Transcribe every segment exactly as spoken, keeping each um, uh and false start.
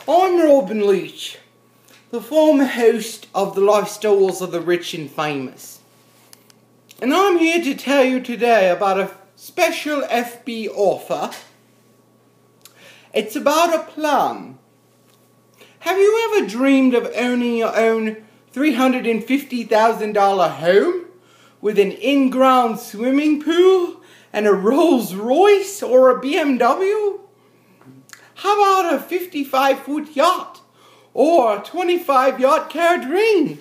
I'm Robbin Leach, the former host of the Lifestyles of the Rich and Famous. And I'm here to tell you today about a special F B offer. It's about a plan. Have you ever dreamed of owning your own three hundred fifty thousand dollar home with an in-ground swimming pool and a Rolls Royce or a B M W? How about a fifty-five foot yacht or a twenty-five yacht carat ring?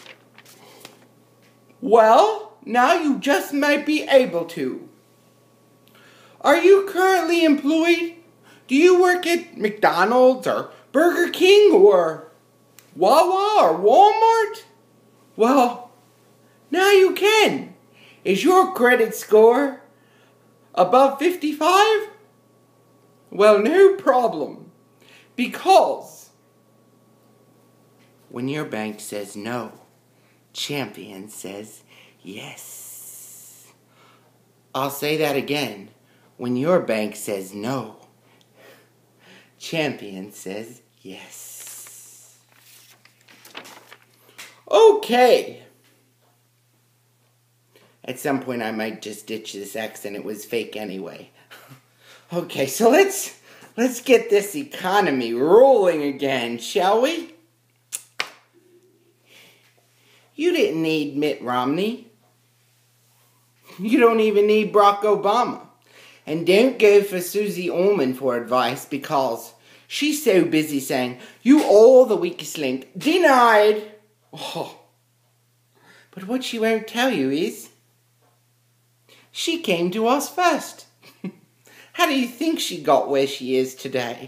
Well, now you just might be able to. Are you currently employed? Do you work at McDonald's or Burger King or Wawa or Walmart? Well, now you can. Is your credit score above fifty-five? Well, no problem. Because when your bank says no, Champion says yes. I'll say that again. When your bank says no, Champion says yes. Okay. At some point I might just ditch this accent. It was fake anyway. Okay, so let's let's get this economy rolling again, shall we? You didn't need Mitt Romney. You don't even need Barack Obama. And don't go for Susie Orman for advice because she's so busy saying, "You are the weakest link. Denied." Oh. But what she won't tell you is, she came to us first. How do you think she got where she is today?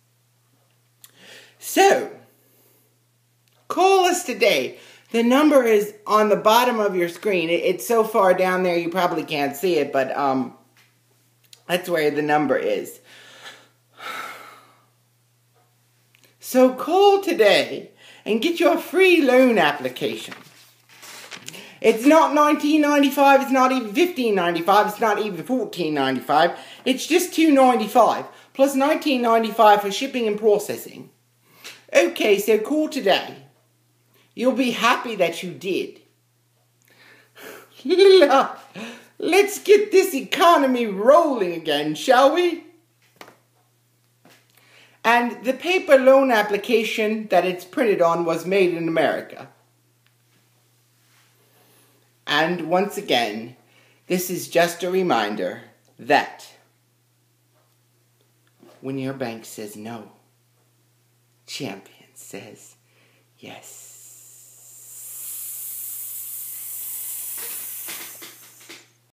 So, call us today. The number is on the bottom of your screen. It's so far down there you probably can't see it, but um, that's where the number is. So call today and get your free loan application. It's not nineteen ninety-five, it's not even fifteen ninety-five, it's not even fourteen ninety-five. It's just two ninety-five plus nineteen ninety-five for shipping and processing. Okay, so call today. You'll be happy that you did. Let's get this economy rolling again, shall we? And the paper loan application that it's printed on was made in America. And once again, this is just a reminder that when your bank says no, Champion says yes.